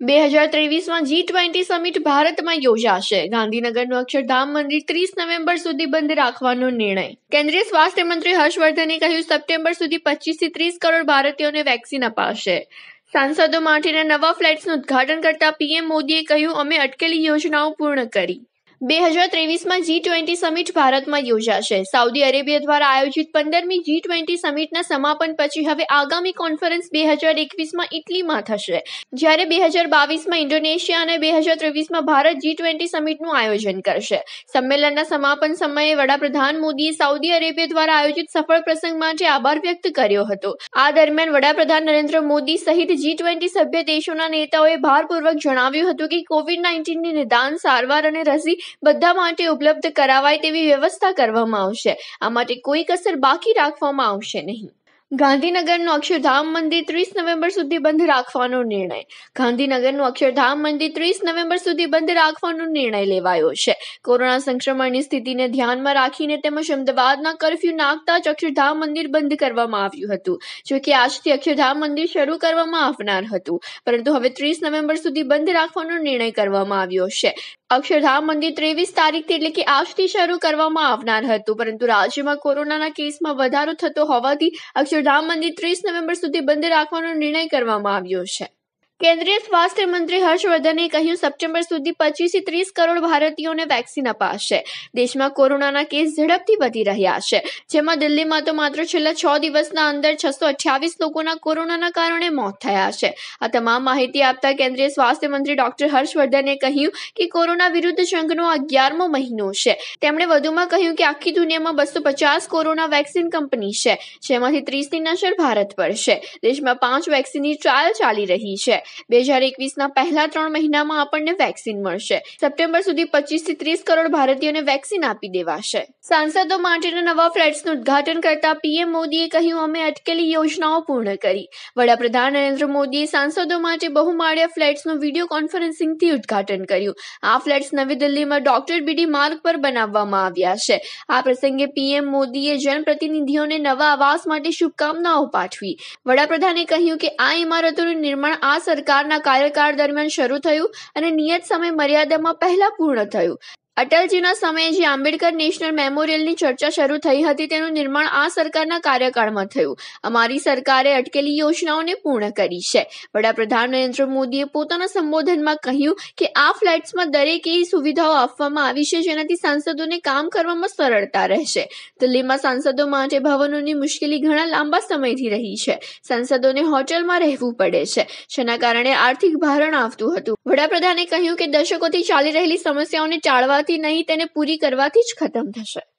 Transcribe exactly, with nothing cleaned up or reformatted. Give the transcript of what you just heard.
બે હજાર ત્રેવીસમાં જી ટ્વેન્ટી સમિટ ભારતમાં યોજાશે. ગાંધીનગરનું અક્ષરધામ મંદિર ત્રીસ નવેમ્બર સુધી બંધ રાખવાનો નિર્ણય. કેન્દ્રીય સ્વાસ્થ્ય મંત્રી હર્ષવર્ધને કહ્યું, સપ્ટેમ્બર સુધી પચીસ થી ત્રીસ કરોડ ભારતીયોને વેક્સિન અપાશે. સાંસદો માટેના નવા ફ્લેટ્સનું ઉદ્ઘાટન કરતા પીએમ મોદીએ કહ્યું, અમે અટકેલી યોજનાઓ પૂર્ણ કરી. બે હજાર ત્રેવીસમાં જી ટ્વેન્ટી સમિટ ભારતમાં યોજાશે. સાઉદી અરેબિયા દ્વારા આયોજિત પંદરમી જી ટ્વેન્ટી સમિટના સમાપન પછી હવે આગામી કોન્ફરન્સ બે હજાર એકવીસમાં ઇટલીમાં થશે, જ્યારે બે હજાર બાવીસમાં ઇન્ડોનેશિયા અને બે હજાર ત્રેવીસમાં ભારત જી ટ્વેન્ટી સમિટનું આયોજન કરશે. સંમેલનના સમાપન સમયે વડાપ્રધાન મોદીએ સાઉદી અરેબિયા દ્વારા આયોજિત સફળ પ્રસંગ માટે આભાર વ્યક્ત કર્યો હતો. આ દરમિયાન વડાપ્રધાન નરેન્દ્ર મોદી સહિત જી ટ્વેન્ટી સભ્ય દેશોના નેતાઓએ ભારપૂર્વક જણાવ્યું હતું કે કોવિડ નાઇન્ટીનની નિદાન, સારવાર અને રસી બધા માટે ઉપલબ્ધ કરાવાય તેવી વ્યવસ્થા કરવામાં આવશે. આ માટે કોઈ કસર બાકી રાખવામાં આવશે નહીં. ગાંધીનગરનું અક્ષરધામ મંદિર ત્રીસ નવેમ્બર સુધી બંધ રાખવાનો નિર્ણય. ગાંધીનગરનું અક્ષરધામ મંદિર ત્રીસ નવેમ્બર સુધી બંધ રાખવાનો નિર્ણય લેવાયો છે. કોરોના સંક્રમણની સ્થિતિને ધ્યાનમાં રાખીને તેમજ અમદાવાદના કર્ફ્યુ નાખતા જ અક્ષરધામ મંદિર બંધ કરવામાં આવ્યું હતું. જોકે આજથી અક્ષરધામ મંદિર શરૂ કરવામાં આવનાર હતું, પરંતુ હવે ત્રીસ નવેમ્બર સુધી બંધ રાખવાનો નિર્ણય કરવામાં આવ્યો છે. અક્ષરધામ મંદિર ત્રેવીસ તારીખથી એટલે કે આજથી શરૂ કરવામાં આવનાર હતું, પરંતુ રાજ્યમાં કોરોનાના કેસમાં વધારો થતો હોવાથી અક્ષરધામ મંદિર ત્રીસ નવેમ્બર સુધી બંધ રાખવાનો નિર્ણય કરવામાં આવ્યો છે. કેન્દ્રીય સ્વાસ્થ્ય મંત્રી હર્ષવર્ધને કહ્યું, સપ્ટેમ્બર સુધી પચીસ થી ત્રીસ કરોડ ભારતીયોને વેક્સિન અપાશે. દેશમાં કોરોનાના કેસ ઝડપથી વધી રહ્યા છે, જેમાં દિલ્હીમાં તો માત્ર છેલ્લા છ દિવસના અંદર છસો અઠ્યાવીસ લોકોના કોરોનાના કારણે મોત થયા છે. આ તમામ માહિતી આપતા કેન્દ્રીય સ્વાસ્થ્ય મંત્રી ડોક્ટર હર્ષવર્ધને કહ્યું કે કોરોના વિરુદ્ધ જંગનો અગિયારમો મહિનો છે. તેમણે વધુમાં કહ્યું કે આખી દુનિયામાં બસો પચાસ કોરોના વેક્સિન કંપની છે, જેમાંથી ત્રીસની નજર ભારત પર છે. દેશમાં પાંચ વેક્સિનની ટ્રાયલ ચાલી રહી છે. બે હજાર એકવીસના પહેલા ત્રણ મહિનામાં આપણને વેક્સિન મળશે. સપ્ટેમ્બર સુધી પચીસ થી ત્રીસ કરોડ ભારતીયોને વેક્સિન આપી દેવાશે. સાંસદો માટેના નવા ફ્લેટ્સનું ઉદ્ઘાટન કરતા પીએમ મોદીએ કહ્યું, અમે અટકેલી યોજનાઓ પૂર્ણ કરી. વડાપ્રધાન નરેન્દ્ર મોદીએ સાંસદો માટે બહુમાળિયા ફ્લેટ્સનું વિડીયો કોન્ફરન્સિંગથી ઉદ્ઘાટન કર્યું. આ ફ્લેટ્સ નવી દિલ્હીમાં ડોક્ટર બીડી માર્ગ પર બનાવવામાં આવ્યા છે. આ પ્રસંગે પીએમ મોદીએ જનપ્રતિનિધિઓને નવા આવાસ માટે શુભકામનાઓ પાઠવી. વડાપ્રધાને કહ્યું કે આ ઇમારતોનું નિર્માણ આ સરકારના કાર્યકાળ દરમિયાન શરૂ થયું અને નિયત સમય મર્યાદામાં પહેલા પૂર્ણ થયું. અટલજીના સમયે જે આંબેડકર નેશનલ મેમોરિયલની ચર્ચા શરૂ થઈ હતી, તેનું નિર્માણ આ સરકારના કાર્યકાળમાં થયું. અમારી સરકારે અટકેલી યોજનાઓને પૂર્ણ કરી છે. વડાપ્રધાન નરેન્દ્ર મોદીએ પોતાના સંબોધનમાં કહ્યું કે આ ફ્લેટ્સમાં દરેક એવી સુવિધાઓ આપવામાં આવી છે જેનાથી સાંસદોને કામ કરવામાં સરળતા રહેશે. દિલ્હીમાં સાંસદો માટે ભવનોની મુશ્કેલી ઘણા લાંબા સમયથી રહી છે. સાંસદોને હોટેલમાં રહેવું પડે છે, જેના કારણે આર્થિક ભારણ આવતું હતું. વડાપ્રધાને કહ્યું કે દશકોથી ચાલી રહેલી સમસ્યાઓને ટાળવા નહીં, તેને પૂરી કરવાથી જ ખતમ થશે.